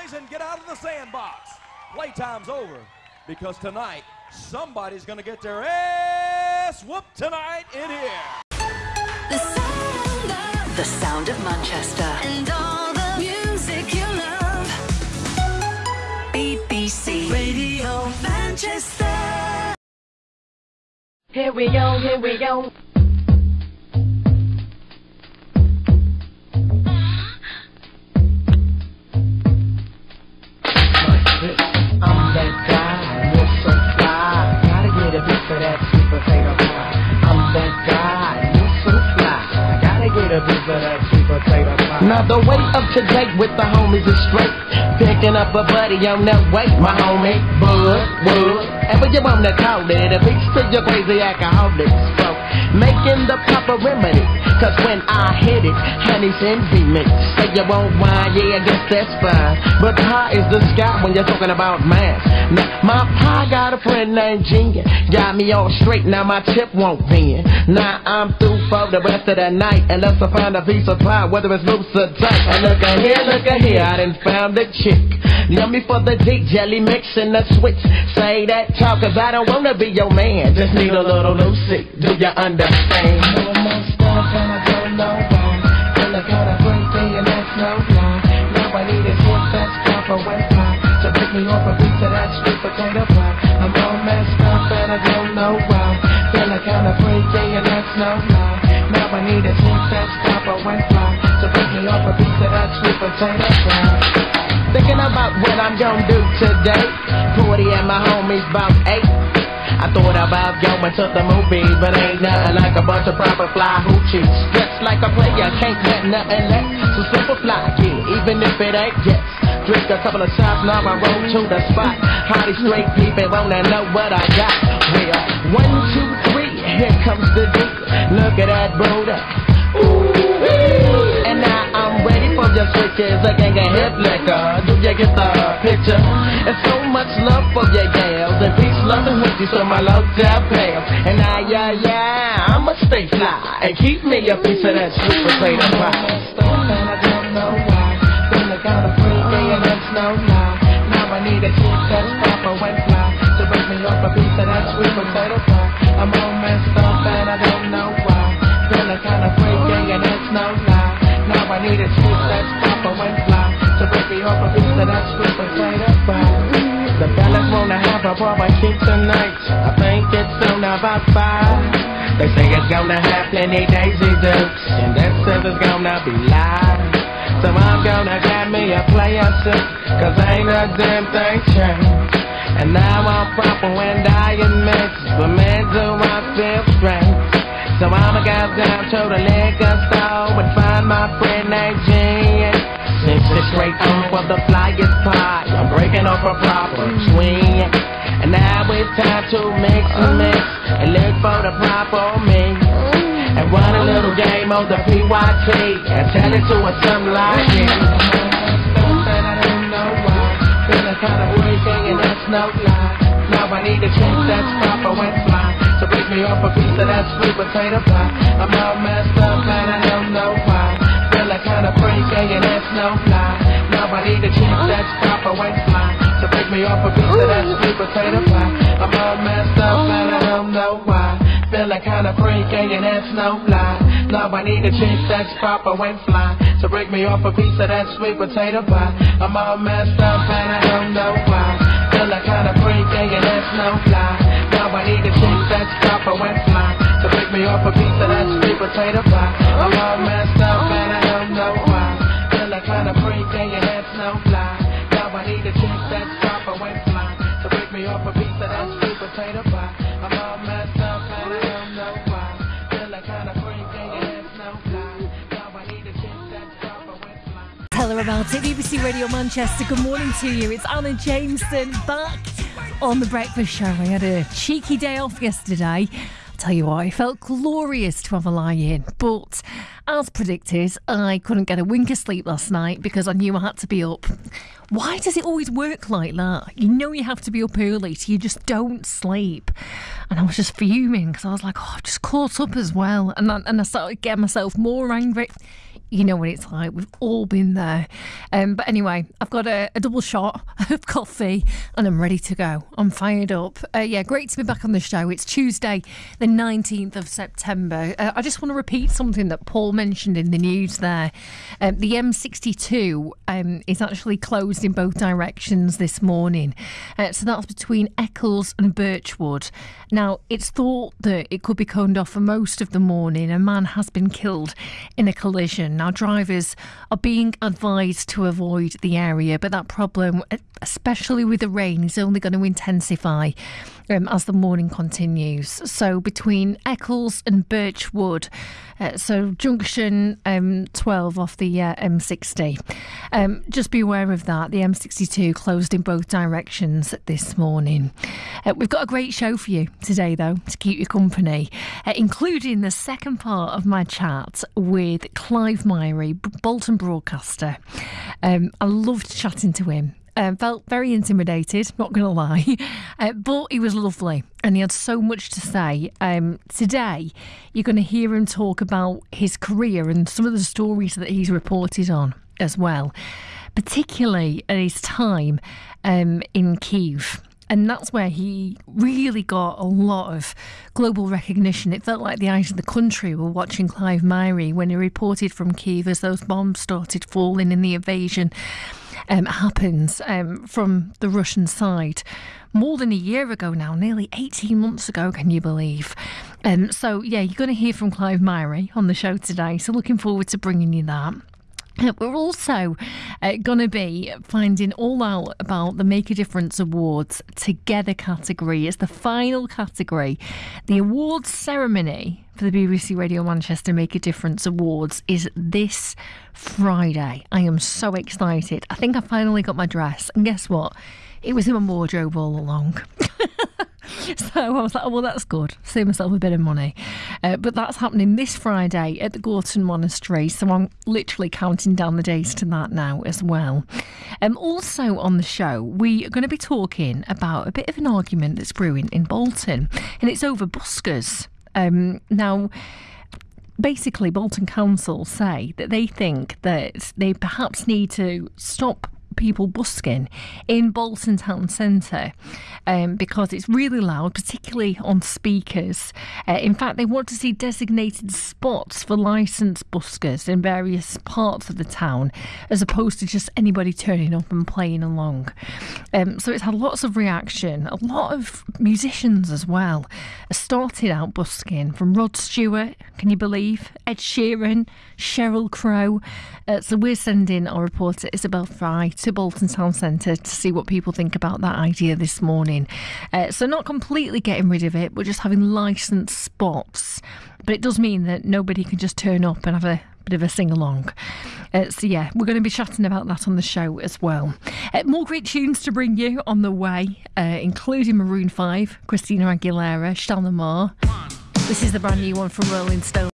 Jameson, get out of the sandbox. Playtime's over because tonight somebody's gonna get their ass whooped tonight in here. The sound of Manchester and all the music you love. BBC Radio Manchester. Here we go, here we go. I'm that guy, you're so fly. Gotta get a piece of that sweet potato pie. I'm that guy, you're so fly. Gotta get a piece of that sweet potato pie. Now the way up to date with the homies is straight. Picking up a buddy on the way, my homie, Bud. And when you wanna call it, a piece to your crazy alcoholics, folk. Making the proper remedy, cause when I hit it, honey's in remix. Say you won't wine, yeah, I guess that's fine. But high is the sky when you're talking about math. Now, my pie got a friend named Genius. Got me all straight, now my tip won't bend. Now I'm through for the rest of the night, unless I find a piece of pie, whether it's loose or tight. And look at here, I done found a chick. Yummy for the deep jelly mix and the switch. Say that talk, cause I don't wanna be your man. Just need a little Lucy, do you understand? No more stuff and I don't know why. Feeling kinda freaky and that's no lie. Now I need a shit that's proper when fly. So pick me off a piece of that sweet potato pie. I'm all messed up and I don't know why. Feeling kinda freaky and that's no lie. Now I need a shit that's proper when fly. So pick me off a piece of that sweet potato pie. Thinking about what I'm gonna do today. 40 and my homies about 8. I thought about going to the movies, but ain't nothing like a bunch of proper fly hoochies. Dressed like a player, can't get nothing less. So simple fly, yeah, even if it ain't yes. Drink a couple of shots, now I roll to the spot. Hottie straight people wanna know what I got. Well, 1, 2, 3, here comes the beat. Look at that booty. Ooh, and now I'm ready for your switches. I can't get hip liquor. Do you get the picture? And so much love for your gals. And peace, love, and with you, so my love down pale. And now, yeah, I'ma stay fly. And keep me a piece of that sweet potato pie. And I don't know why. Feeling kinda freaky and that's no lie. Now I need a chick that's proper when fly. So bring me up a piece of that sweet potato pie. I'm all messed up and I don't know why. Feeling kinda freaky and that's no lie. Now I need a chick that's proper when fly. So bring me up a piece of that sweet potato pie. The fellas wanna have a barbecue tonight. I think it's soon about 5. They say it's gonna have plenty Daisy Dukes, and that says it's gonna be live. So I'm gonna grab me a player suit, cause ain't a damn thing changed. And now I'm proper when dying mix, but man do I feel strange. So I'ma go down to the liquor store and find my friend named Gene. Since it's straight on for the flyest pie, I'm breaking off a proper swing. And now it's time to mix and look for the proper me. And run a little game on the PYT and tell it to us something like this. And I don't know why, feeling kinda freaky and that's no lie. Now I need a chick that's proper when fly. So break me off a piece of that sweet potato pie. I'm all messed up and I don't know why. Feeling kinda freaky and that's no lie. Now I need a chick that's proper when fly. So break me off a piece of that sweet potato pie. I'm all messed up and I don't know why. Feeling kinda freaky and that's no lie. Now I need a chick that's proper when fly. So break me off a piece of that sweet potato pie. I'm all messed up and I don't know why. Feeling kinda freaky and that's no lie. Now I need a chick that's proper when fly. So break me off a piece of that sweet potato pie. I'm all messed up and I don't know why. Feeling kinda freaky and that's no lie. Now I need a chick that's proper when fly. So break me off a piece of that sweet potato pie. I'm all messed up and I don't know why. Feeling kinda freaky and that's no lie. Now I need a chick that's proper when fly. Tell her about it. BBC Radio Manchester, good morning to you. It's Anna Jameson back on The Breakfast Show. I had a cheeky day off yesterday. Tell you what, it felt glorious to have a lie-in, but as predicted, I couldn't get a wink of sleep last night because I knew I had to be up. Why does it always work like that? You know you have to be up early, so you just don't sleep. And I was just fuming because I was like, oh, I've just caught up as well. And I started getting myself more angry. You know what it's like. We've all been there. But anyway, I've got a double shot of coffee and I'm ready to go. I'm fired up. Yeah, great to be back on the show. It's Tuesday, the 19th of September. I just want to repeat something that Paul mentioned in the news there. The M62 is actually closed in both directions this morning. So that's between Eccles and Birchwood. Now, it's thought that it could be coned off for most of the morning. A man has been killed in a collision. Now, drivers are being advised to avoid the area, but that problem, especially with the rain, is only going to intensify as the morning continues. So between Eccles and Birchwood, so junction 12 off the M60. Just be aware of that. The M62 closed in both directions this morning. We've got a great show for you today, though, to keep you company, including the second part of my chat with Clive Myrie, Bolton broadcaster. I loved chatting to him. Felt very intimidated, not going to lie, but he was lovely and he had so much to say. Today, you're going to hear him talk about his career and some of the stories that he's reported on as well, particularly at his time in Kiev. And that's where he really got a lot of global recognition. It felt like the eyes of the country were watching Clive Myrie when he reported from Kiev as those bombs started falling in the invasion happens from the Russian side. More than a year ago now, nearly 18 months ago, can you believe? So, yeah, you're going to hear from Clive Myrie on the show today. So looking forward to bringing you that. We're also going to be finding all out about the Make a Difference Awards Together category. It's the final category. The awards ceremony for the BBC Radio Manchester Make a Difference Awards is this Friday. I am so excited. I think I finally got my dress. And guess what? It was in my wardrobe all along. So I was like, oh, well, that's good. Save myself a bit of money. But that's happening this Friday at the Gorton Monastery. So I'm literally counting down the days to that now as well. Also on the show, we are going to be talking about a bit of an argument that's brewing in Bolton. And it's over buskers. Now, basically, Bolton Council say that they think that they perhaps need to stop people busking in Bolton town centre because it's really loud, particularly on speakers. In fact, they want to see designated spots for licensed buskers in various parts of the town as opposed to just anybody turning up and playing along. So it's had lots of reaction. A lot of musicians as well started out busking, from Rod Stewart, can you believe, Ed Sheeran, Sheryl Crow. So we're sending our reporter Isabel Fry to Bolton Town Centre to see what people think about that idea this morning. So not completely getting rid of it, but just having licensed spots. But it does mean that nobody can just turn up and have a bit of a sing-along. So yeah, we're going to be chatting about that on the show as well. More great tunes to bring you on the way, including Maroon 5, Christina Aguilera, Shannon Moore. This is the brand new one from Rolling Stone.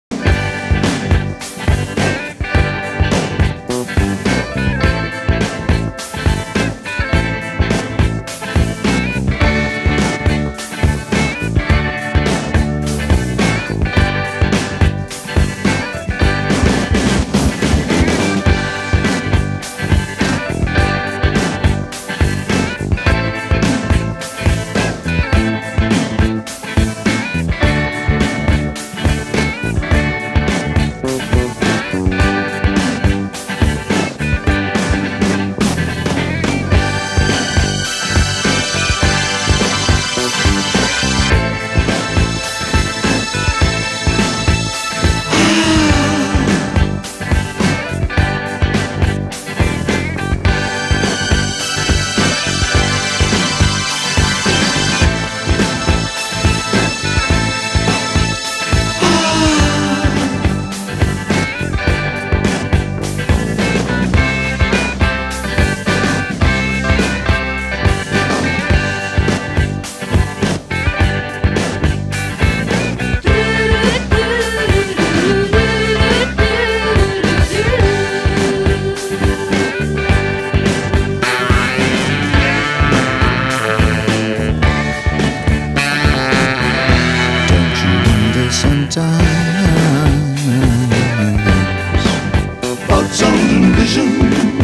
vision.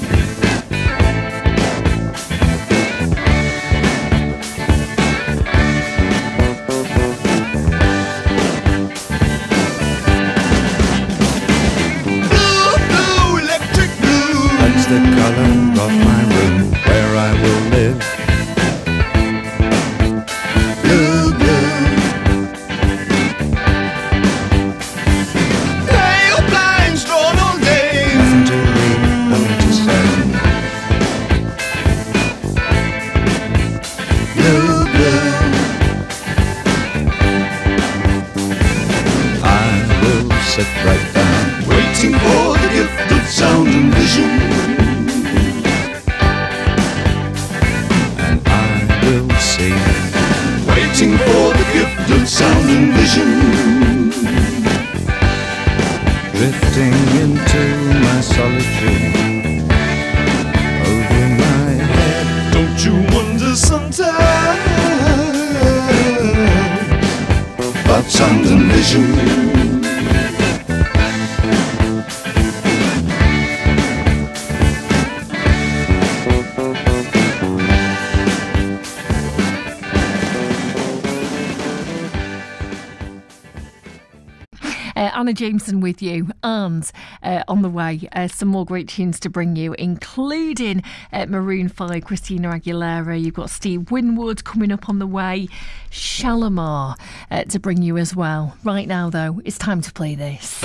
The color of my room where I will live. Blue, blue. Pale blinds drawn all day. Nothing to read, nothing to say. Blue, blue. I will sit right down, waiting for the gift of sound and vision. Waiting for the gift of sound and vision. Drifting into my solitude. Over my head. Don't you wonder sometimes about sound and vision? Anna Jameson with you, and on the way, some more great tunes to bring you, including Maroon 5, Christina Aguilera. You've got Steve Winwood coming up on the way, Shalimar to bring you as well. Right now, though, it's time to play this.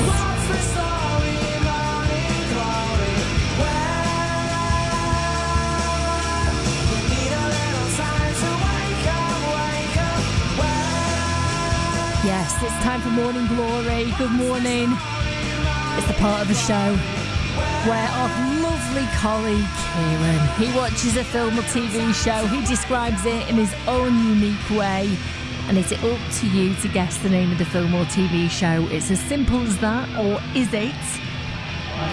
Yes, it's time for Morning Glory. Good morning. It's the part of the show where our lovely colleague Kieran, he watches a film or TV show, he describes it in his own unique way, and it's up to you to guess the name of the film or TV show. It's as simple as that, or is it? I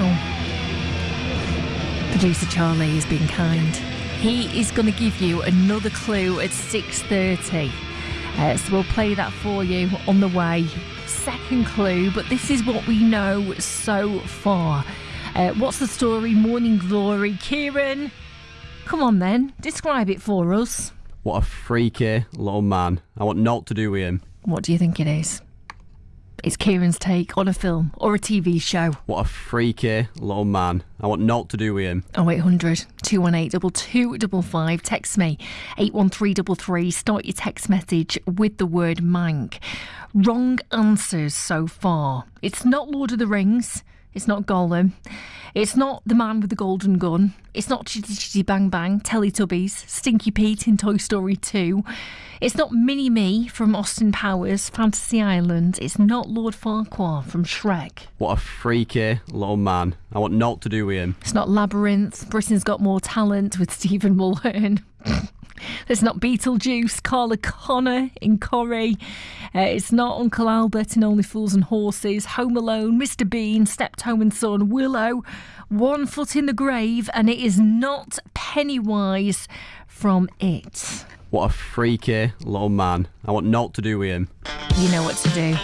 don't know. Producer Charlie has been kind. He is going to give you another clue at 6:30. So we'll play that for you on the way. Second clue, but this is what we know so far. What's the story? Morning Glory. Kieran, come on then, describe it for us. What a freaky little man. I want naught to do with him. What do you think it is? It's Kieran's take on a film or a TV show. What a freaky little man. I want naught to do with him. 0800 218 2255. Text me 81333. Start your text message with the word mank. Wrong answers so far. It's not Lord of the Rings. It's not Gollum. It's not the man with the golden gun. It's not Chitty Chitty Bang Bang, Teletubbies, Stinky Pete in Toy Story 2. It's not Mini-Me from Austin Powers, Fantasy Island. It's not Lord Farquaad from Shrek. What a freaky little man. I want naught to do with him. It's not Labyrinth, Britain's Got More Talent with Stephen Mulhern. It's not Beetlejuice, Carla Connor in Corrie. It's not Uncle Albert in Only Fools and Horses, Home Alone, Mr. Bean, Stepped Home and Son, Willow, One Foot in the Grave, and it is not Pennywise from It. What a freaky little man. I want naught to do with him. You know what to do.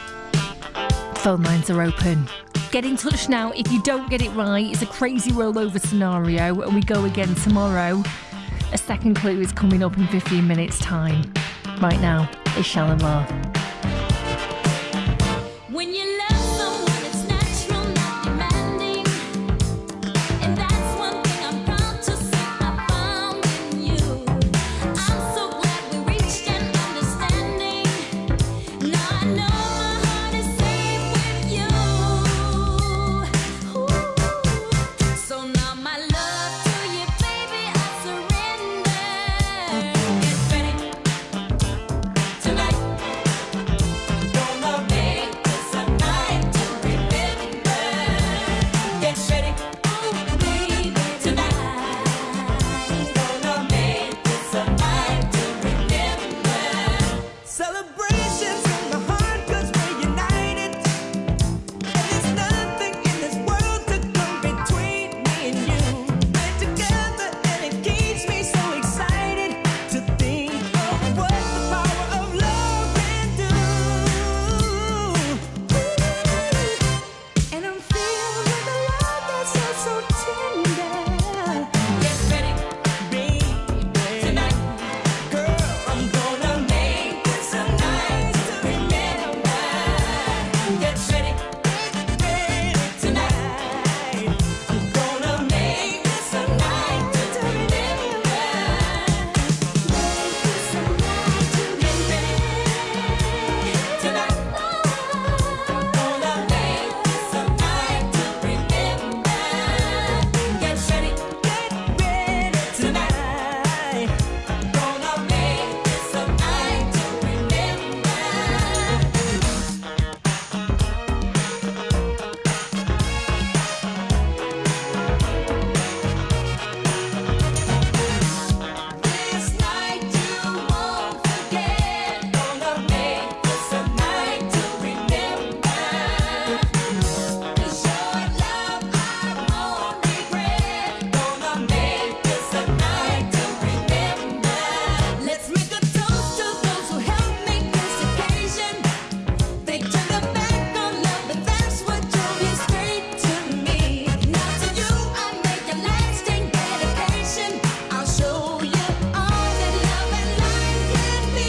Phone lines are open. Get in touch now if you don't get it right. It's a crazy rollover scenario, and we go again tomorrow. A second clue is coming up in 15 minutes' time. Right now, it's Shalimar. When you love someone, it's natural, not demanding. And that's one thing I'm proud to say I found in you. I'm so glad we reached an understanding. Now I know my heart is safe with you. Ooh. So now my love to you, baby, I surrender. Get ready tonight. so tender. Get ready, baby, tonight. Girl, I'm gonna make this a night to remember. Get ready, baby, tonight. I'm gonna make this a night to remember. Make this a night to remember. Tonight, I'm gonna make this a night to remember. Get ready, tonight. I'm gonna make this a night to remember. This night you won't forget. Gonna make this a night to remember. 'Cause your love I won't regret. Gonna make this a night to remember. Let's make a toast to those who helped make this occasion. They turned their back on love, but that's what drove you straight to me. Now to you I make a lasting dedication. I'll show you all that love and life can be.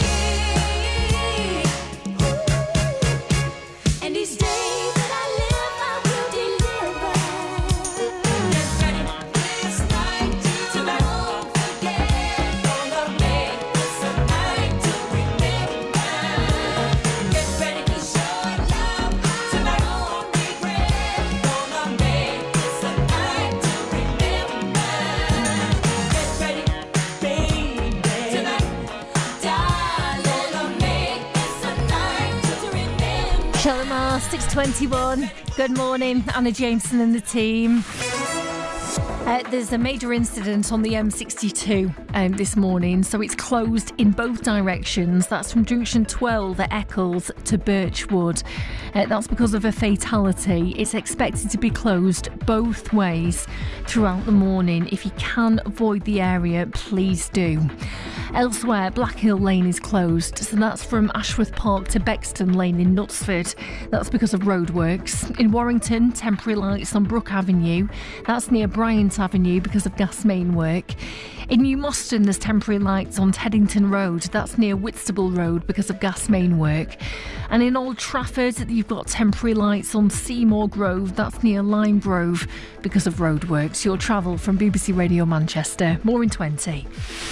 And each day that I live, I will deliver. Get ready, this night you won't forget. Gonna make this a night to remember. Get ready, 'cause your love tonight won't regret. Gonna make this a night to remember. Get ready, baby, tonight, darling. Gonna make this a night to remember. Shalimar, 6:21. Good morning, Anna Jameson and the team. There's a major incident on the M62 this morning, so it's closed in both directions. That's from junction 12 at Eccles to Birchwood. That's because of a fatality. It's expected to be closed both ways throughout the morning. If you can avoid the area, please do. Elsewhere, Blackhill Lane is closed, so that's from Ashworth Park to Bexton Lane in Knutsford. That's because of roadworks. In Warrington, temporary lights on Brook Avenue. That's near Bryant Avenue because of gas main work. In New Moston, there's temporary lights on Teddington Road. That's near Whitstable Road because of gas main work. And in Old Trafford, you've got temporary lights on Seymour Grove. That's near Lime Grove because of roadworks. Your travel from BBC Radio Manchester. More in 20.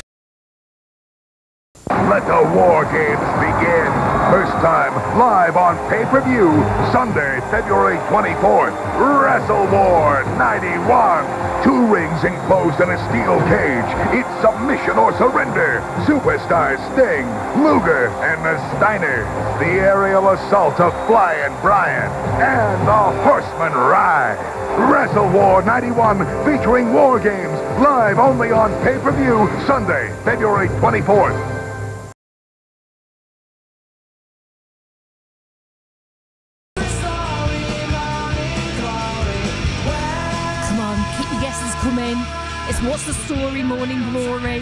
Let the war games begin. First time live on pay-per-view, Sunday, February 24th. Wrestle War 91. 2 rings enclosed in a steel cage. It's submission or surrender. Superstars Sting, Luger, and the Steiner. The aerial assault of Flying Brian. And the Horseman Ride. Wrestle War 91 featuring War Games. Live only on pay-per-view, Sunday, February 24th. Come on, keep your guesses coming. It's What's the Story Morning Glory.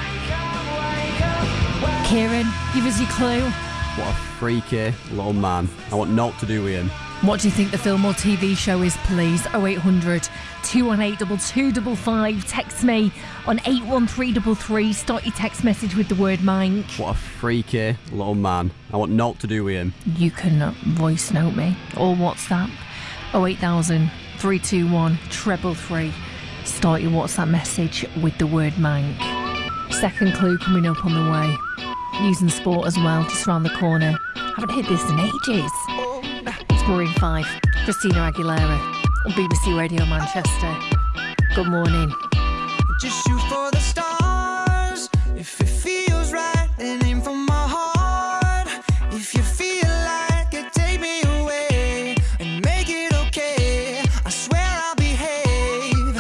Kieran, give us your clue. What a freaky little man. I want naught to do with him. What do you think the film or TV show is, please? 0800 218 2255. Text me on 81333. Start your text message with the word Mank. What a freaky little man. I want naught to do with him. You can voice note me or WhatsApp 08000 321 333. Start your WhatsApp message with the word Mank. Second clue coming up on the way. News and sport as well, just around the corner. Haven't heard this in ages. It's Maroon 5, Christina Aguilera on BBC Radio Manchester. Good morning. Just shoot for the stars. If it feels right, then aim for my heart. If you feel like it, take me away and make it okay. I swear I'll behave.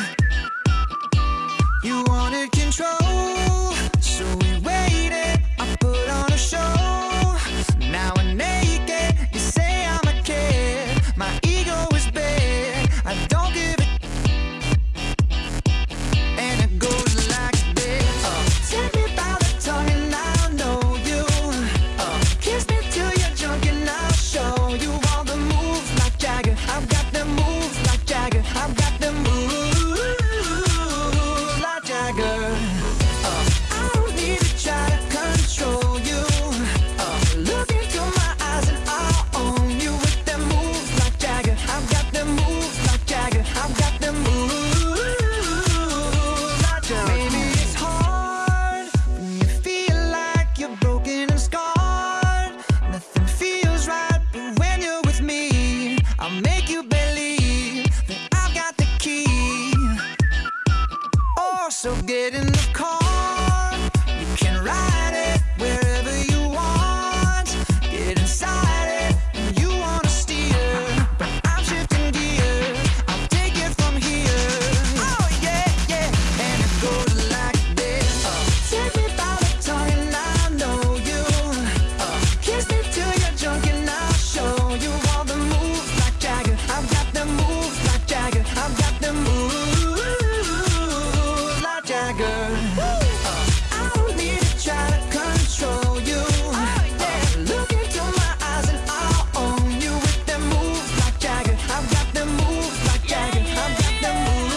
You wanted control, so we waited. I put on a show. Now we're naked. You say I'm a kid. My ego is big. I don't give a. And it goes like this. Take me by the tongue and I know you So get in the car, you can ride it wherever you want. Get inside it, and you wanna steer, but I'm shifting gears. I'll take it from here. Oh yeah, yeah, and it goes like this. Take me by the tongue and I know you. Kiss me till you're drunk and I'll show you all the moves like Jagger. I've got the moves like Jagger. I've got the moves like Jagger. I don't need to try to control you. Look into my eyes and I'll own you with them moves like Jagger. I've got them moves like Jagger. I've got them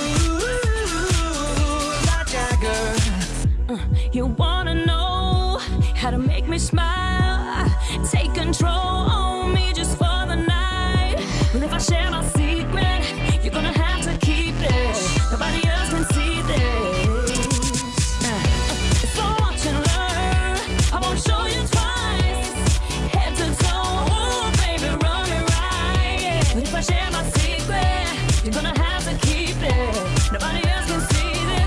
moves like Jagger. You wanna know how to make me smile? Take control on me just for the night. Well, if I share my secret, you're gonna have to keep it. Nobody else can see this. So watch and learn. I won't show you twice. Head to toe, ooh, baby, run it right. But if I share my secret, you're gonna have to keep it. Nobody else can see this.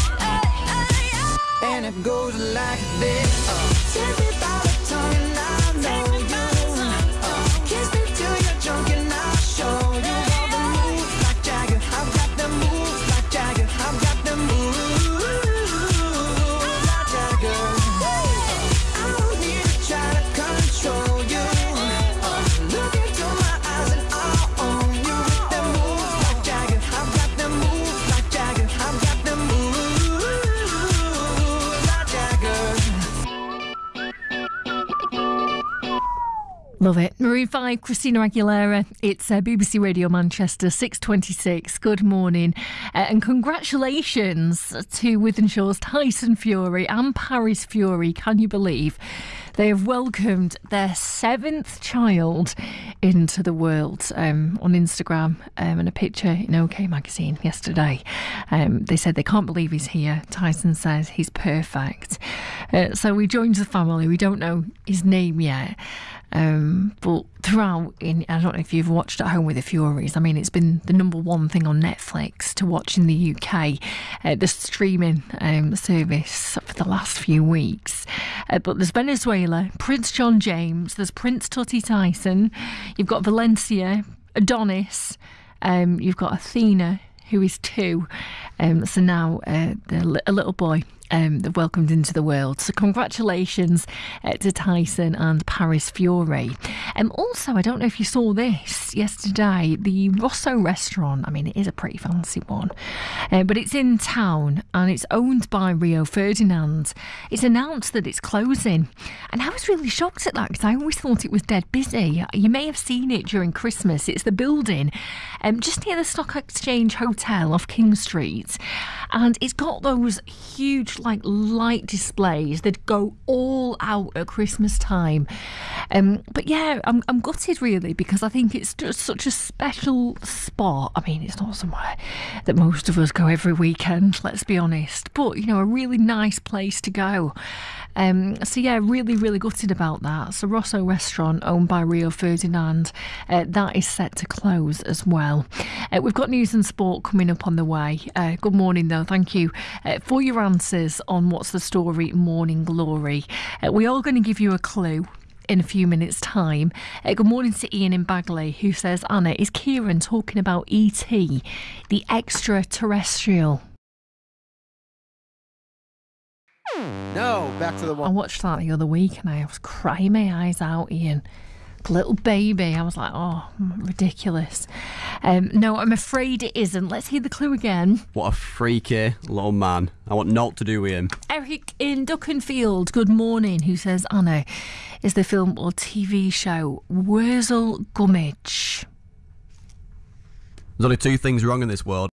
And it goes like this. Take me by the tongue and I know you. Kiss me till you're drunk and I'll show you all the moves like Jagger. I've got the moves like Jagger. I've got the moves like Jagger. I don't need to try to control you. Look into my eyes and I'll own you with the moves like Jagger. I've got the moves like Jagger. I've got the moves like Jagger. Love it. Maroon 5, Christina Aguilera. It's BBC Radio Manchester, 6:26. Good morning. And congratulations to Wythenshaw's Tyson Fury and Paris Fury. Can you believe they have welcomed their 7th child into the world? On Instagram and a picture in OK Magazine yesterday. They said they can't believe he's here. Tyson says he's perfect. So we joined the family. We don't know his name yet. But throughout, I don't know if you've watched At Home with the Furies. I mean, it's been the number one thing on Netflix to watch in the UK, the streaming service for the last few weeks. But there's Venezuela, Prince John James, there's Prince Tutti Tyson, you've got Valencia, Adonis, you've got Athena, who is 2. So now a little boy they've welcomed into the world. So congratulations to Tyson and Paris Fury. Also, I don't know if you saw this yesterday, the Rosso restaurant, I mean, it is a pretty fancy one, but it's in town and it's owned by Rio Ferdinand. It's announced that it's closing. And I was really shocked at that because I always thought it was dead busy. You may have seen it during Christmas. It's the building just near the Stock Exchange Hotel off King Street. And it's got those huge light displays that go all out at Christmas time. But yeah, I'm gutted really because I think it's just such a special spot. I mean, it's not somewhere that most of us go every weekend, let's be honest, but you know, a really nice place to go. So yeah, really gutted about that. So Rosso restaurant owned by Rio Ferdinand, that is set to close as well. We've got news and sport coming up on the way. Good morning though, thank you for your answers on What's the Story Morning Glory. We are going to give you a clue in a few minutes' time. Good morning to Ian in Bagley, who says, Anna, is Kieran talking about E.T., the extraterrestrial? No, back to the one. I watched that the other week and I was crying my eyes out, Ian. Little baby. I was like, oh, ridiculous. No, I'm afraid it isn't. Let's hear the clue again. What a freaky little man. I want naught to do with him. Eric in Duckenfield, good morning, who says, Anna, is the film or TV show Wurzel Gummidge? There's only 2 things wrong in this world.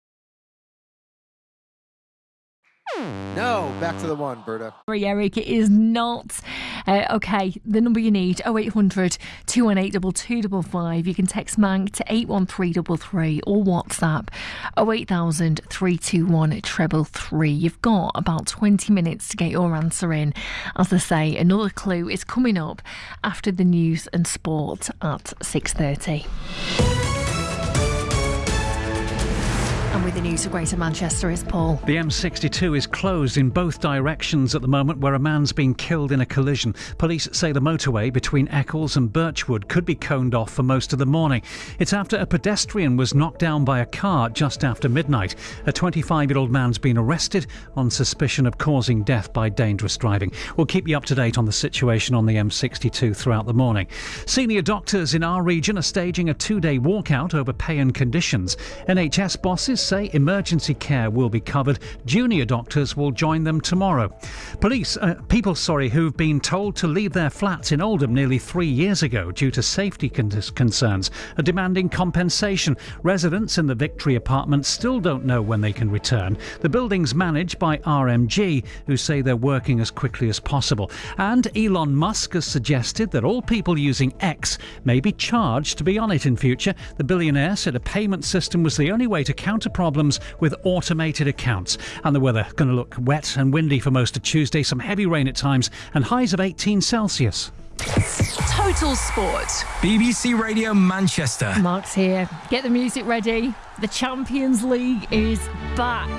No, back to the one, Berta. Sorry, Eric, it is not. Okay, the number you need, 0800 218 2255. You can text Mank to 81333 or WhatsApp 08000 321 333. You've got about 20 minutes to get your answer in. As I say, another clue is coming up after the news and sport at 6:30. And with the news for Greater Manchester is Paul. The M62 is closed in both directions at the moment, where a man's been killed in a collision. Police say the motorway between Eccles and Birchwood could be coned off for most of the morning. It's after a pedestrian was knocked down by a car just after midnight. A 25-year-old man's been arrested on suspicion of causing death by dangerous driving. We'll keep you up to date on the situation on the M62 throughout the morning. Senior doctors in our region are staging a 2-day walkout over pay and conditions. NHS bosses say emergency care will be covered. Junior doctors will join them tomorrow. People who've been told to leave their flats in Oldham nearly 3 years ago due to safety concerns are demanding compensation. Residents in the Victory apartments still don't know when they can return. The building's managed by RMG, who say they're working as quickly as possible. And Elon Musk has suggested that all people using X may be charged to be on it in future. The billionaire said a payment system was the only way to counter problems with automated accounts. And the weather going to look wet and windy for most of Tuesday, some heavy rain at times and highs of 18 Celsius. Total Sport. BBC Radio Manchester. Mark's here. Get the music ready. The Champions League is back.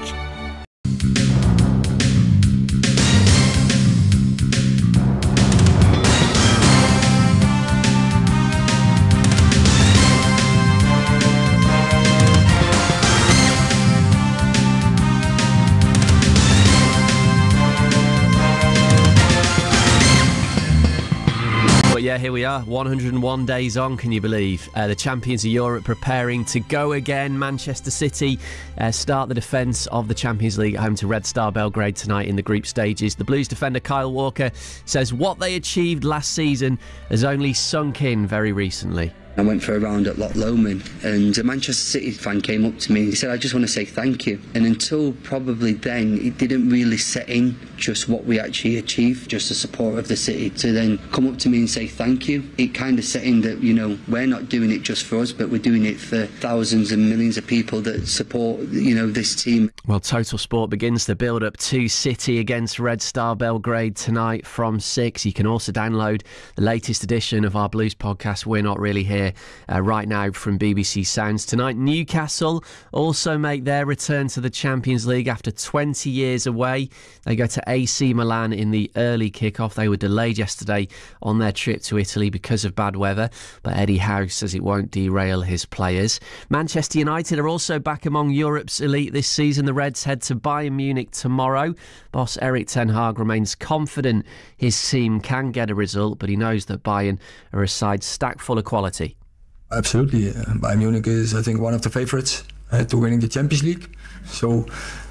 But yeah, here we are, 101 days on, can you believe? The champions of Europe preparing to go again. Manchester City start the defence of the Champions League at home to Red Star Belgrade tonight in the group stages. The Blues defender Kyle Walker says what they achieved last season has only sunk in very recently. I went for a round at Loch Lomond and a Manchester City fan came up to me and he said, I just want to say thank you. And until probably then, it didn't really set in just what we actually achieved, just the support of the city. To then come up to me and say thank you, it kind of set in that, you know, we're not doing it just for us, but we're doing it for thousands and millions of people that support, you know, this team. Well, Total Sport begins the build-up to City against Red Star Belgrade tonight from 6. You can also download the latest edition of our Blues podcast, We're Not Really Here, right now from BBC Sounds. Tonight, Newcastle also make their return to the Champions League after 20 years away. They go to AC Milan in the early kick-off. They were delayed yesterday on their trip to Italy because of bad weather, but Eddie Howe says it won't derail his players. Manchester United are also back among Europe's elite this season. The Reds head to Bayern Munich tomorrow. Boss Erik ten Hag remains confident his team can get a result, but he knows that Bayern are a side stacked full of quality. Absolutely. Bayern Munich is, I think, one of the favourites to winning the Champions League. So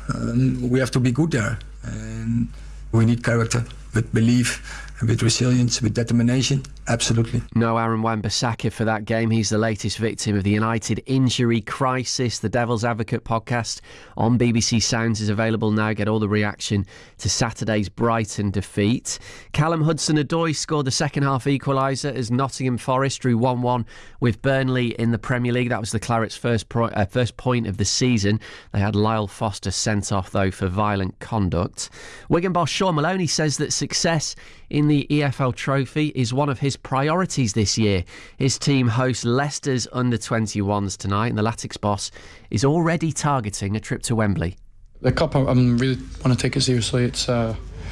we have to be good there. And we need character, with belief, with resilience, with determination. Absolutely. No Aaron Wan-Bissaka for that game. He's the latest victim of the United injury crisis. The Devil's Advocate podcast on BBC Sounds is available now. Get all the reaction to Saturday's Brighton defeat. Callum Hudson-Odoi scored the second half equaliser as Nottingham Forest drew 1-1 with Burnley in the Premier League. That was the Claret's first point of the season. They had Lyle Foster sent off, though, for violent conduct. Wigan boss Sean Maloney says that success in the EFL Trophy is one of his priorities this year. His team hosts Leicester's under-21s tonight, and the Latics boss is already targeting a trip to Wembley. The Cup, I really want to take it seriously. It's there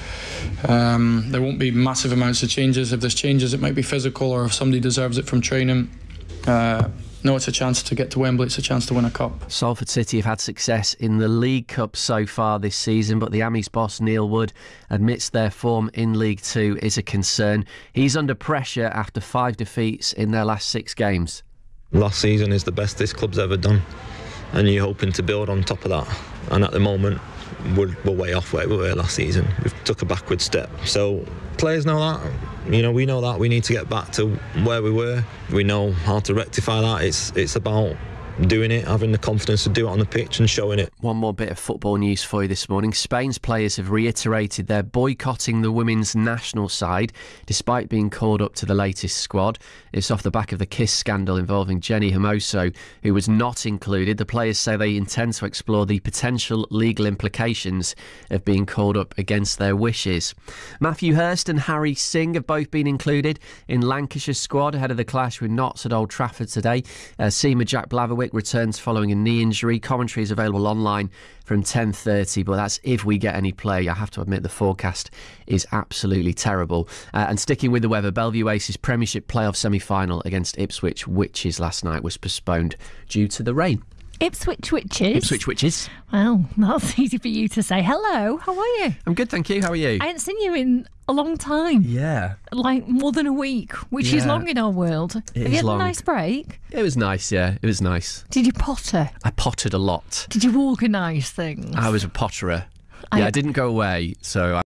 won't be massive amounts of changes. If there's changes, it might be physical, or if somebody deserves it from training. No, it's a chance to get to Wembley. It's a chance to win a cup. Salford City have had success in the League Cup so far this season, but the Amis boss Neil Wood admits their form in League Two is a concern. He's under pressure after 5 defeats in their last 6 games. Last season is the best this club's ever done, and you're hoping to build on top of that. And at the moment, we're way off where we were last season. We've took a backward step. So players know that. You know, we know that we need to get back to where we were. We know how to rectify that. It's about doing it, having the confidence to do it on the pitch and showing it. One more bit of football news for you this morning. Spain's players have reiterated they're boycotting the women's national side despite being called up to the latest squad. It's off the back of the kiss scandal involving Jenny Hermoso, who was not included. The players say they intend to explore the potential legal implications of being called up against their wishes. Matthew Hurst and Harry Singh have both been included in Lancashire's squad ahead of the clash with Notts at Old Trafford today. Seamer Jack Blatherwick Chadwick returns following a knee injury. Commentary is available online from 10:30, but that's if we get any play. I have to admit the forecast is absolutely terrible. And sticking with the weather, Bellevue Aces Premiership playoff semi-final against Ipswich Witches last night was postponed due to the rain. Ipswich Witches. Ipswich Witches. Well, that's easy for you to say. Hello, how are you? I'm good, thank you. How are you? I haven't seen you in a long time. Yeah. Like more than a week, which is Yeah. long in our world. It Have is you had long. a nice break? It was nice, yeah. It was nice. Did you potter? I pottered a lot. Did you organise things? I was a potterer. I didn't go away, so